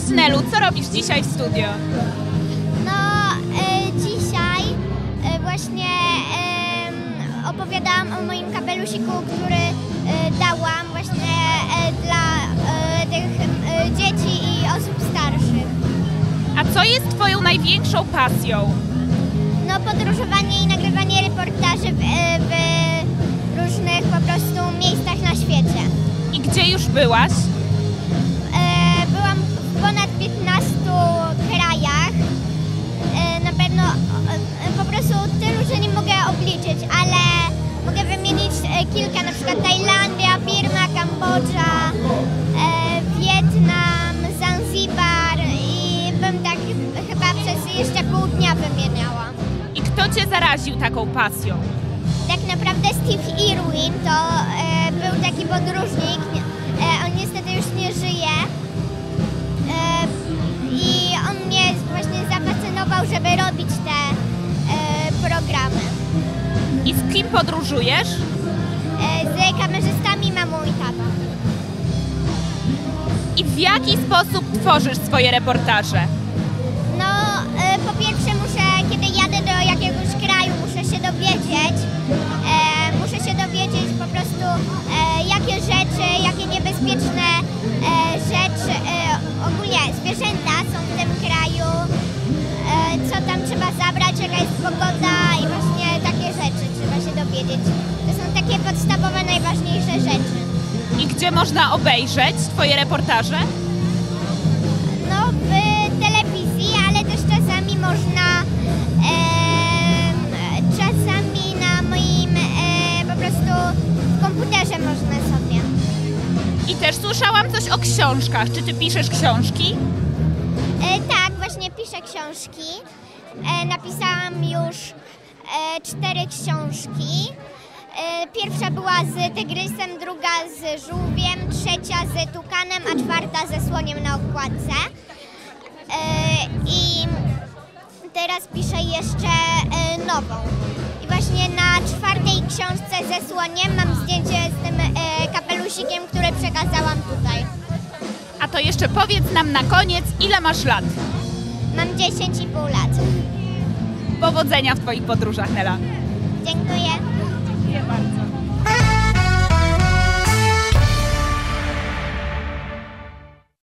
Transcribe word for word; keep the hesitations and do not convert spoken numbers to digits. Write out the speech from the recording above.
Nelu, co robisz dzisiaj w studio? No, e, dzisiaj e, właśnie e, opowiadałam o moim kapelusiku, który e, dałam właśnie e, dla e, tych e, dzieci i osób starszych. A co jest twoją największą pasją? No, podróżowanie i nagrywanie reportaży w, e, w różnych po prostu miejscach na świecie. I gdzie już byłaś? E, byłam w ponad piętnastu krajach. E, na pewno e, po prostu tylu, że nie mogę obliczyć, ale mogę wymienić e, kilka, na przykład Tajlandia, Birma, Kambodża, e, Wietnam, Zanzibar i bym tak chyba przez jeszcze pół dnia wymieniała. I kto cię zaraził taką pasją? Tak naprawdę Steve Irwin to e, był taki podróżnik, e, on niestety już nie żyje e, i on mnie właśnie zafascynował, żeby robić te e, programy. I z kim podróżujesz? E, z kamerzystami mamą i tatą. I w jaki sposób tworzysz swoje reportaże? No e, po pierwsze muszę, kiedy jadę do jakiegoś kraju, muszę się dowiedzieć, e, muszę się dowiedzieć po prostu e, jakie rzeczy, jakie niebezpieczne e, rzeczy, e, ogólnie zwierzęta są w tym kraju, e, co tam trzeba zabrać, jaka jest pogoda i właśnie takie rzeczy trzeba się dowiedzieć. To są takie podstawowe, najważniejsze rzeczy. I gdzie można obejrzeć twoje reportaże? No w telewizji, ale też czasami można, e, czasami na moim e, po prostu w komputerze można sobie. I też słyszałam coś o książkach. Czy ty piszesz książki? E, tak, właśnie piszę książki. E, napisałam już e, cztery książki. E, pierwsza była z tygrysem, druga z żółwiem, trzecia z tukanem, a czwarta ze słoniem na okładce. E, I teraz piszę jeszcze e, nową. I właśnie na czwartej książce ze słoniem mam zdjęcie z tym e, kapelusikiem, który przekazałam tutaj. A to jeszcze powiedz nam na koniec, ile masz lat? Mam dziesięć i pół lat. Powodzenia w twoich podróżach, Nela. Dziękuję. Dziękuję bardzo.